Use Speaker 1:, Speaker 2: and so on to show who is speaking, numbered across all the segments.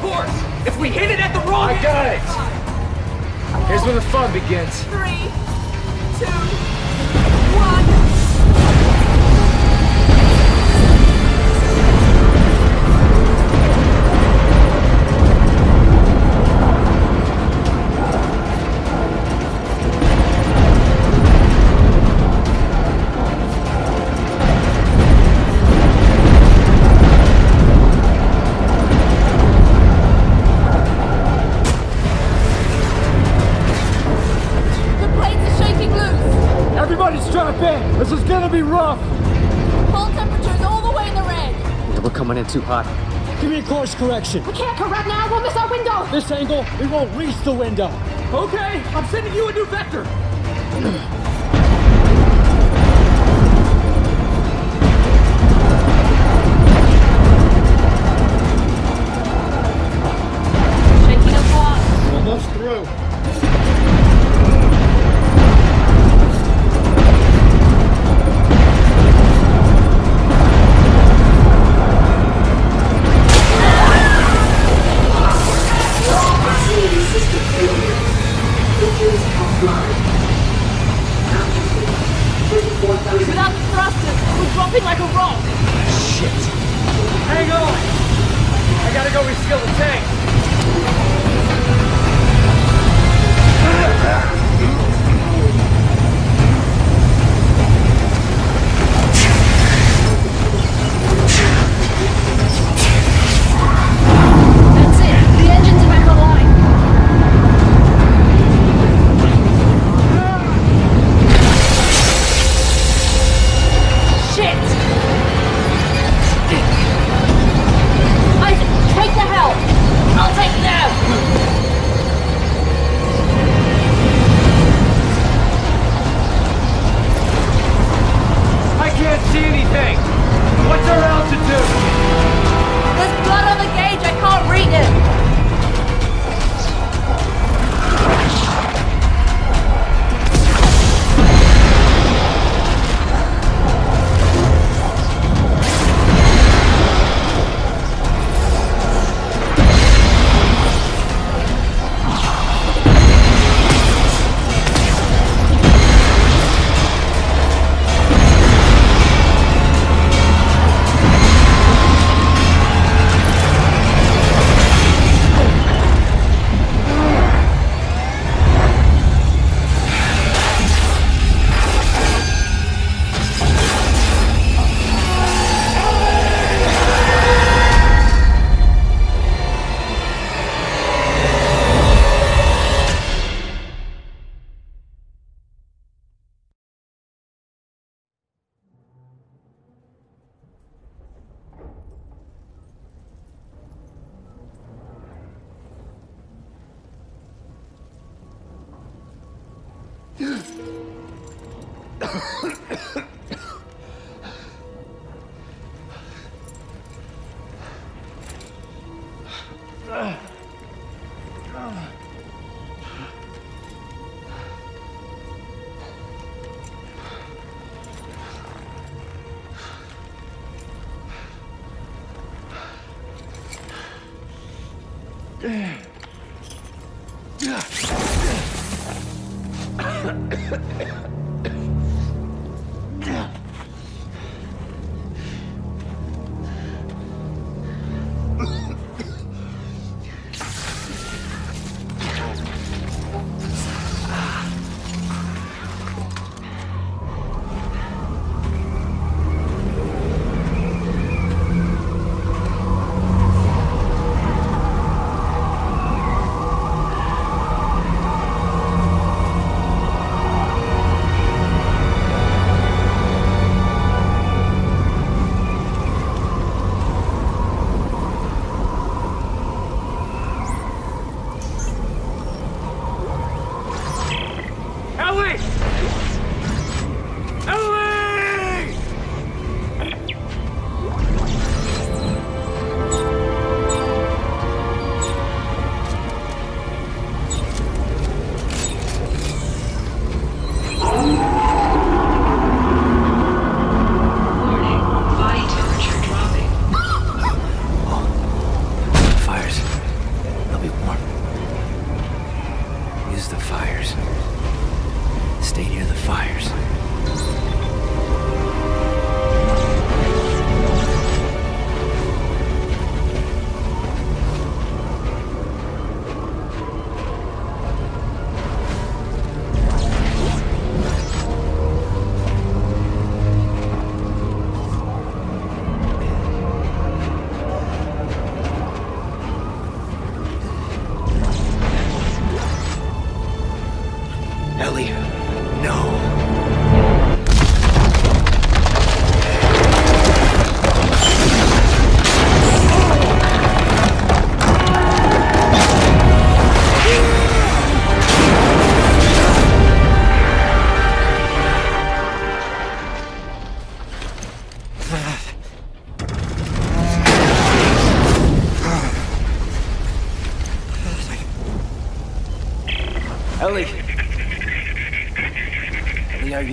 Speaker 1: course! If we hit it at the wrong
Speaker 2: I got it! Here's where the fun begins.
Speaker 3: 3, 2, 1.
Speaker 2: This is gonna be rough!
Speaker 3: Hull temperature's all the way in the red.
Speaker 2: Yeah, we're coming in too hot. Give me a course correction.
Speaker 3: We can't correct now, we'll miss our window.
Speaker 2: This angle, we won't reach the window.
Speaker 1: Okay, I'm sending you a new vector.
Speaker 3: Shaking a block.
Speaker 2: Almost through.
Speaker 3: Without the thrusters, we're dropping like a rock.
Speaker 1: Shit. Hang on. I gotta go reseal the tank.
Speaker 3: That's it. The engines are back online. Shit! Isaac, take the helm! I'll take them!
Speaker 1: I can't see anything. What's our altitude?
Speaker 3: There's blood on the gauge, I can't read it!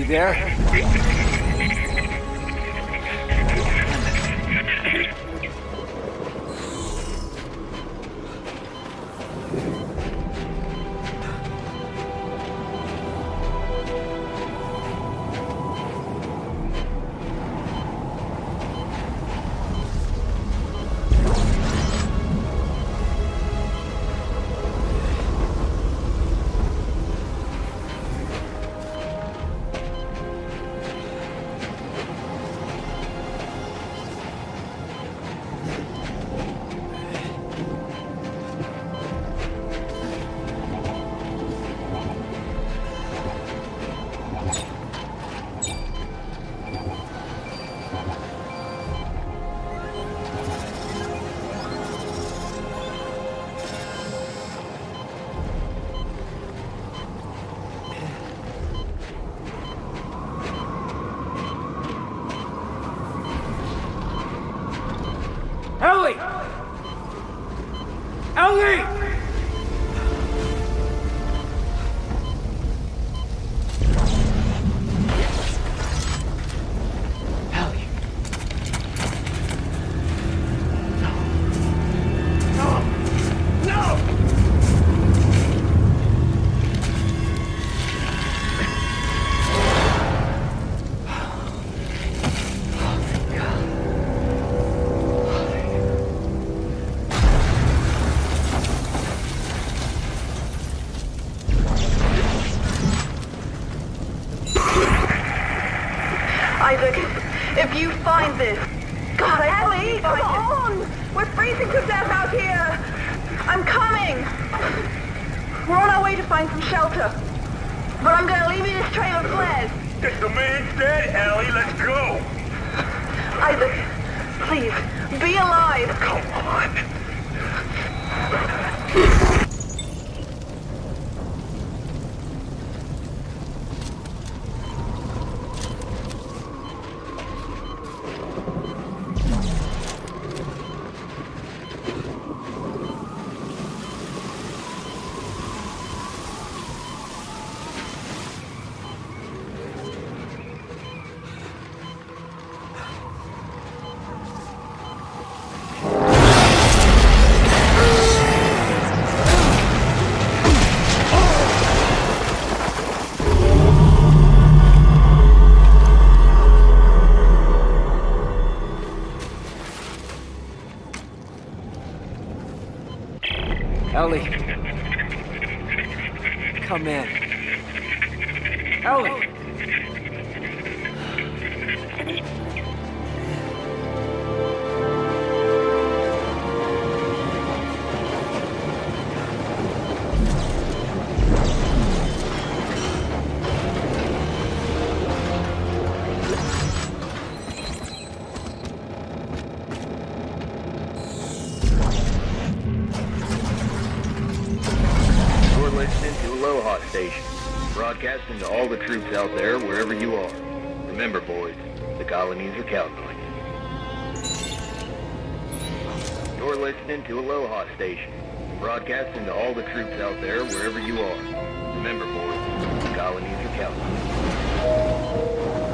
Speaker 2: there?
Speaker 1: Ellie! Ellie!
Speaker 4: Isaac, if you find this... God, Ellie, come on! We're freezing to death out here! I'm coming! We're on our way to find some shelter. But I'm gonna leave you this trail of flares.
Speaker 5: If the man's dead, Ellie, let's go!
Speaker 4: Isaac, please, be alive!
Speaker 5: Come on!
Speaker 2: Ellie. Come in. Ellie!
Speaker 6: Station, broadcasting to all the troops out there wherever you are. Remember, boys, the colonies are counting on you. You're listening to Aloha Station, broadcasting to all the troops out there wherever you are. Remember, boys, the colonies are counting on you.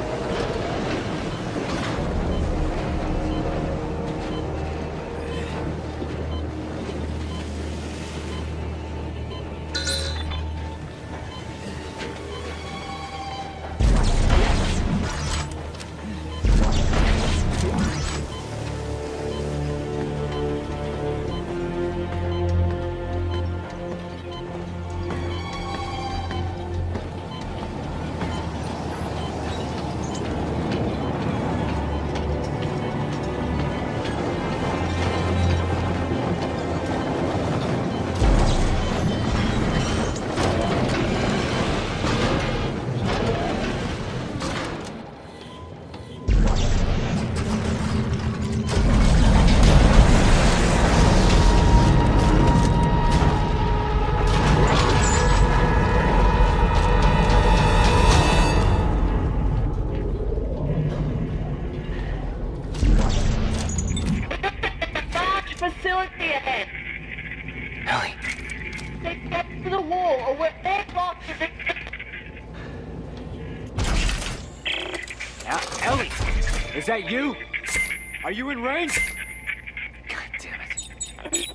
Speaker 3: Facility ahead.
Speaker 2: Ellie.
Speaker 3: They get to the wall or we're all lost to the...
Speaker 2: Is that you? Are you in range? God damn it.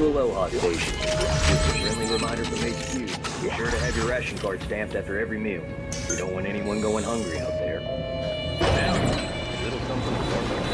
Speaker 6: to Aloha Station. Just a friendly reminder from HQ. Be sure to have your ration card stamped after every meal. We don't want anyone going hungry out there. Now, a little something to start with.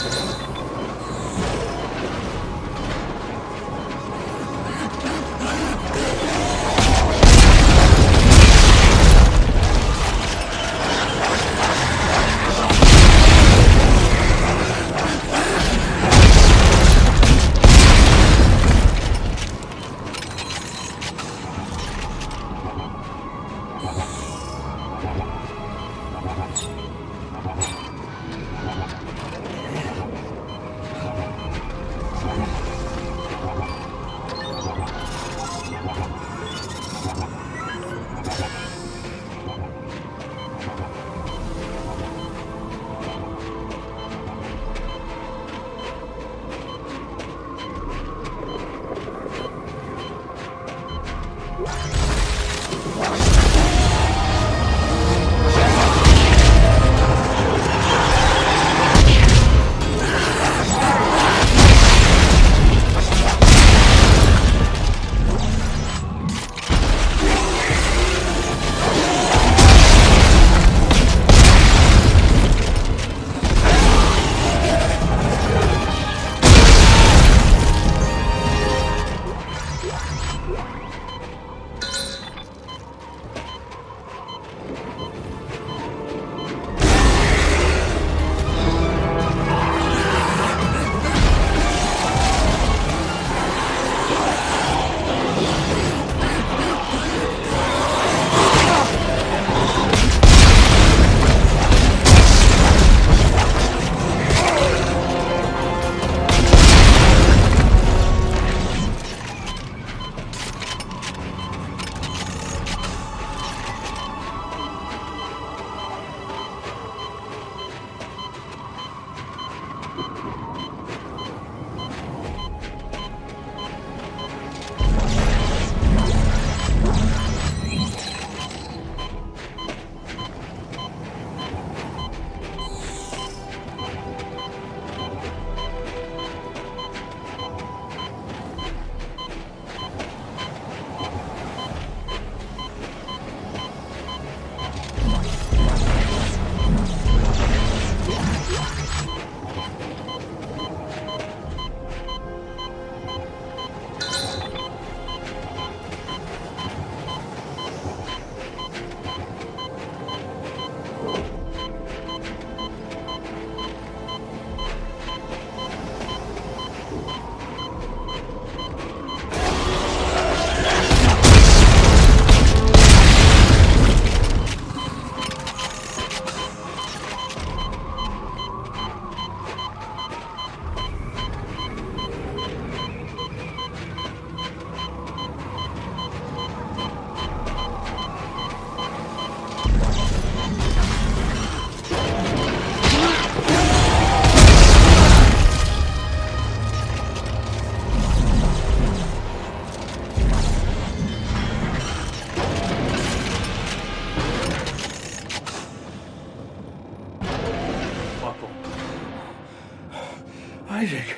Speaker 7: Isaac.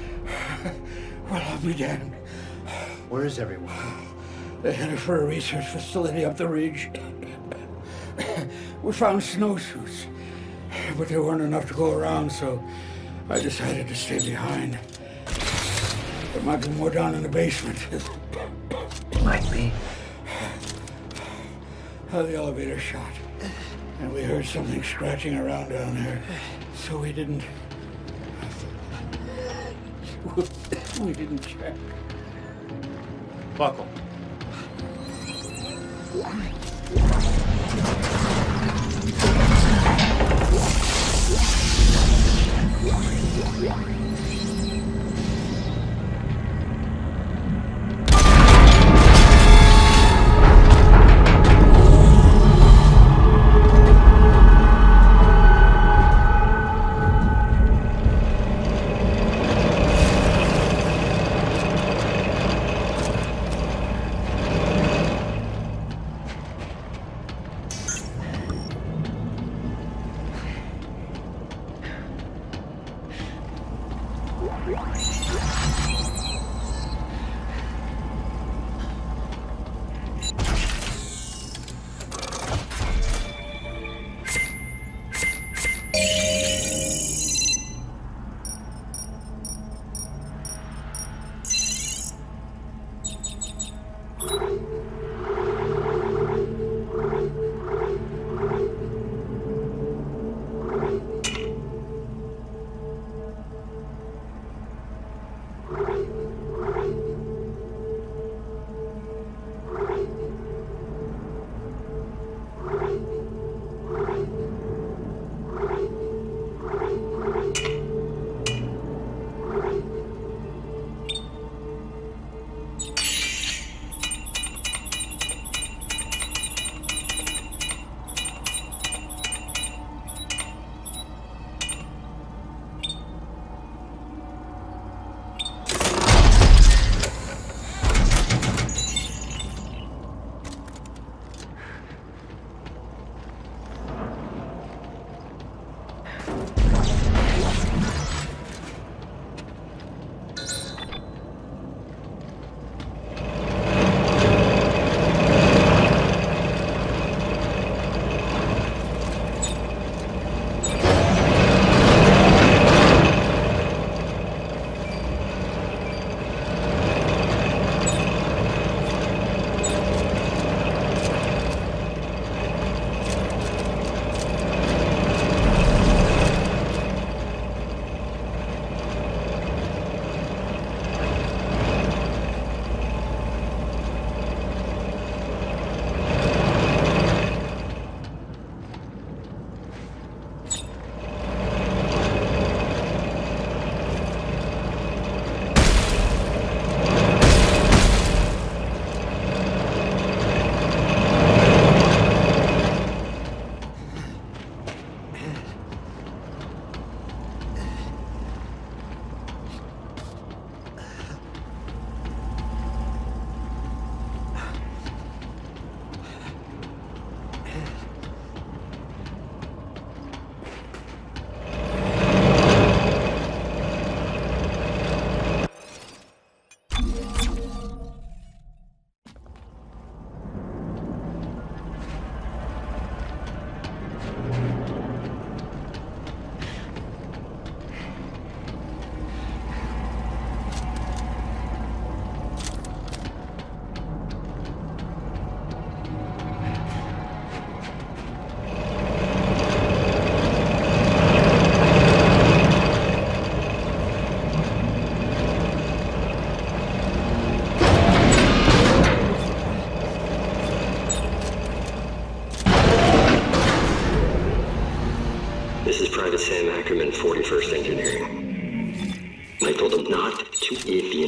Speaker 7: Well, I'll be damned.
Speaker 8: Where is everyone?
Speaker 7: They headed for a research facility up the ridge. We found snowsuits, but there weren't enough to go around, so I decided to stay behind. There might be more down in the basement.
Speaker 8: Might be.
Speaker 7: The elevator shot, and we heard something scratching around down there, so we didn't check.
Speaker 8: Buckle.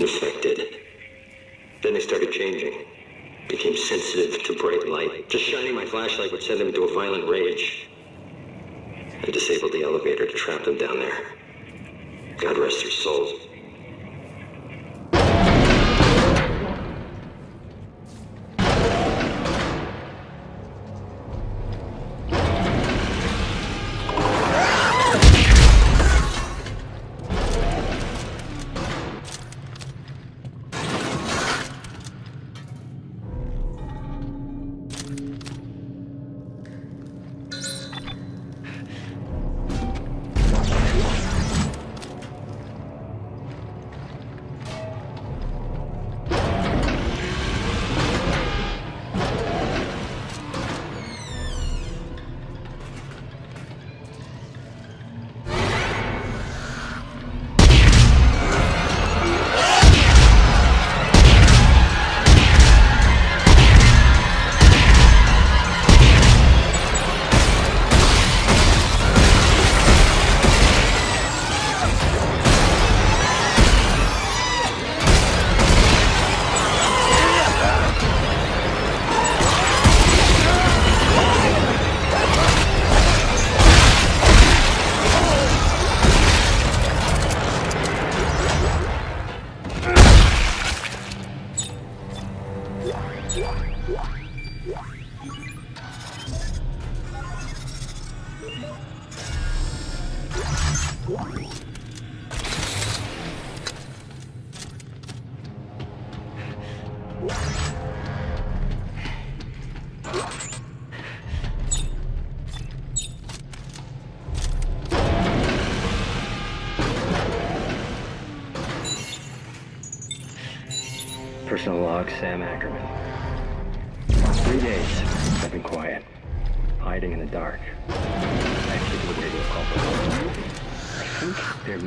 Speaker 9: infected. Then they started changing. Became sensitive to bright light. Just shining my flashlight would send them into a violent rage. I disabled the elevator to trap them down there. God rest their souls.
Speaker 10: Personal log, Sam Ackerman. 3 days. I've been quiet. Hiding in the dark. I actually did a radio call for I think they're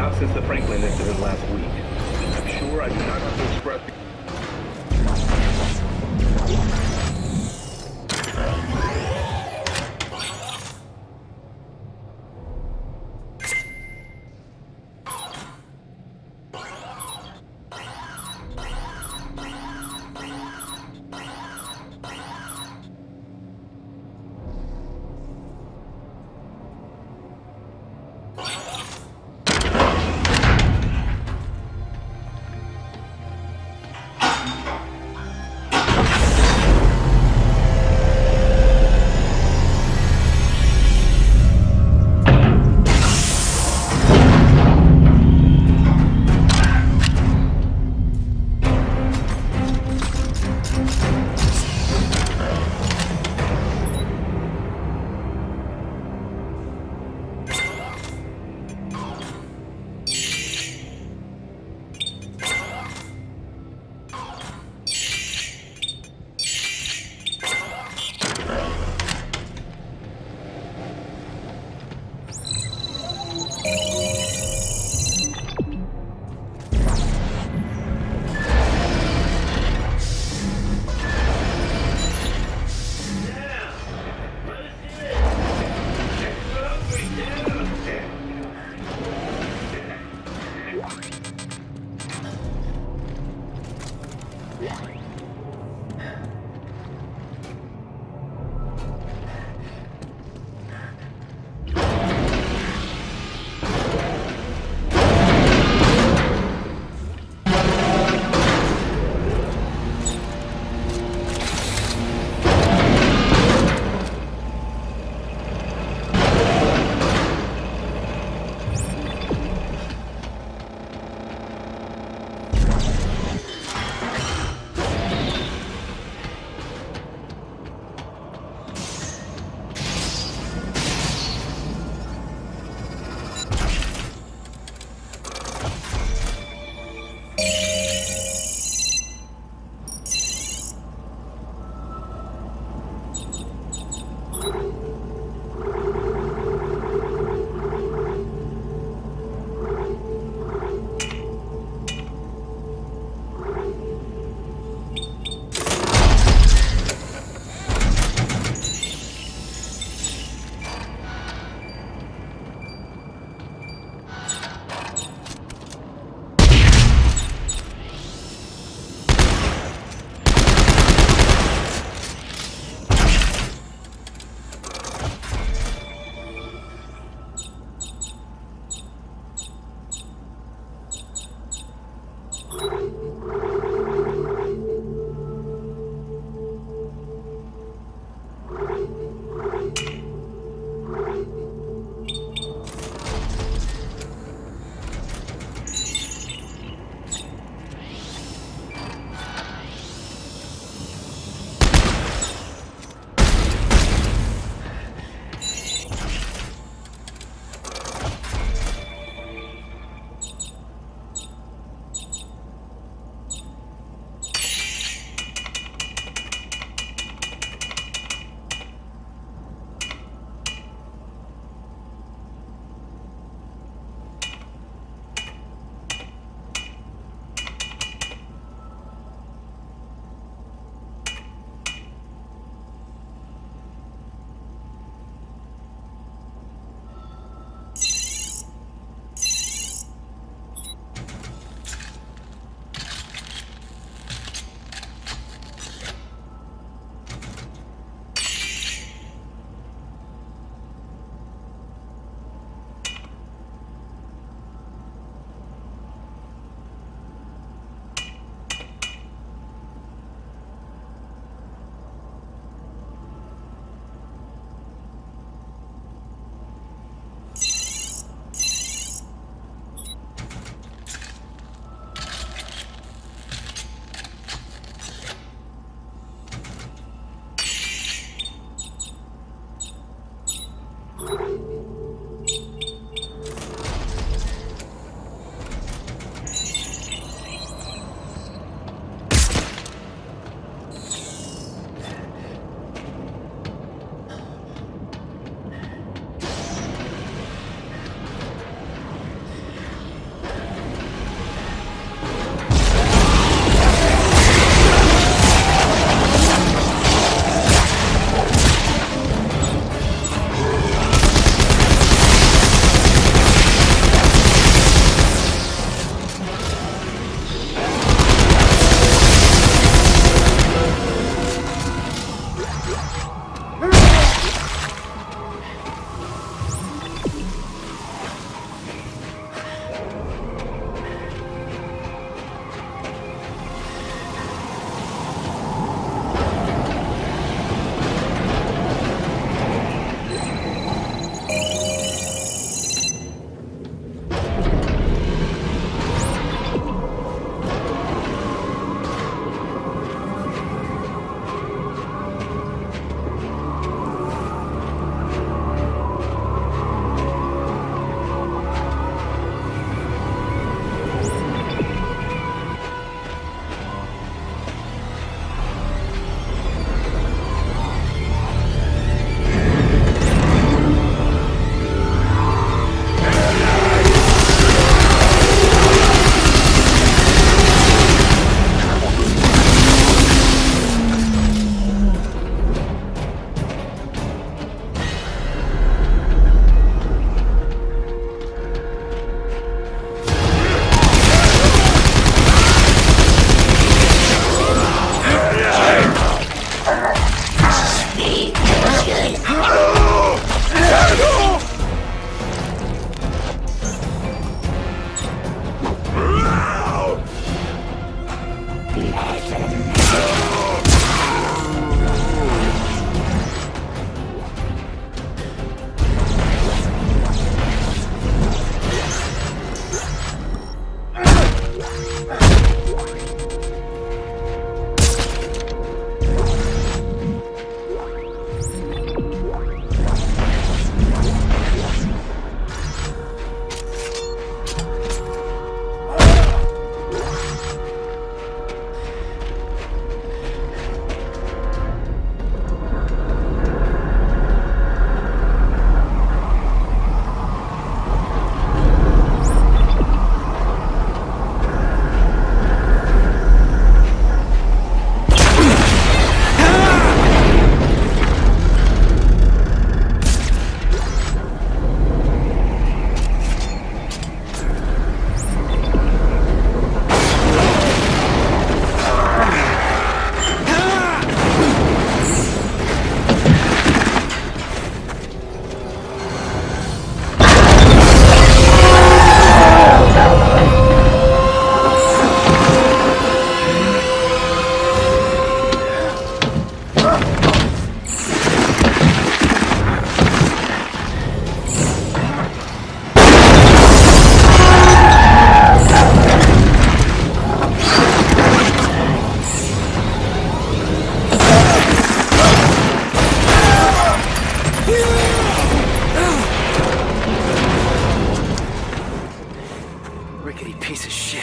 Speaker 10: Not since the Franklin incident last week. I'm sure I do not have to express the...
Speaker 8: Rickety piece of shit.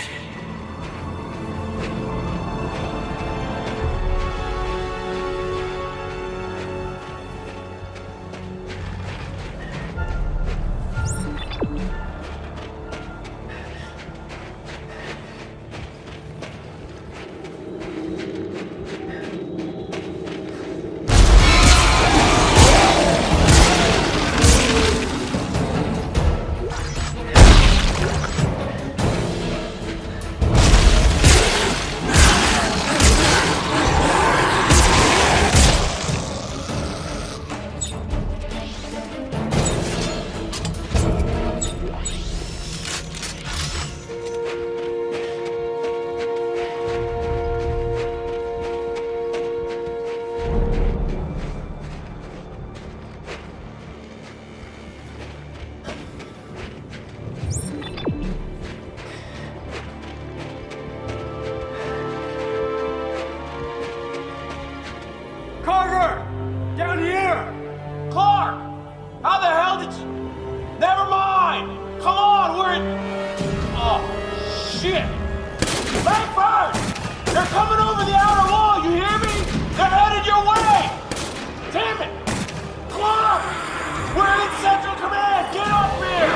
Speaker 1: Carver! Down here! Clarke! How the hell did you... Never mind! Come on, we're in... Oh, shit! Langford! They're coming over the outer wall, you hear me? They're headed your way! Damn it! Clarke! We're in Central Command! Get up here!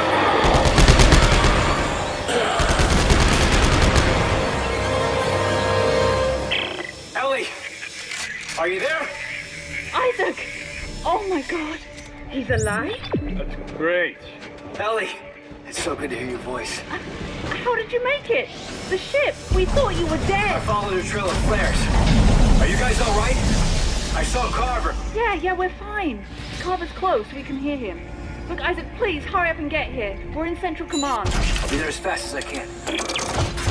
Speaker 8: Ellie! Are you there?
Speaker 3: Isaac! Oh my god. He's alive?
Speaker 2: That's great.
Speaker 8: Ellie! It's so good to hear your voice.
Speaker 3: How did you make it? The ship! We thought you were
Speaker 8: I
Speaker 3: dead!
Speaker 8: followed a trail of flares. Are you guys all right? I saw Carver.
Speaker 3: Yeah, we're fine. Carver's close, we can hear him. Look, Isaac, please, hurry up and get here. We're in Central Command.
Speaker 8: I'll be there as fast as I can.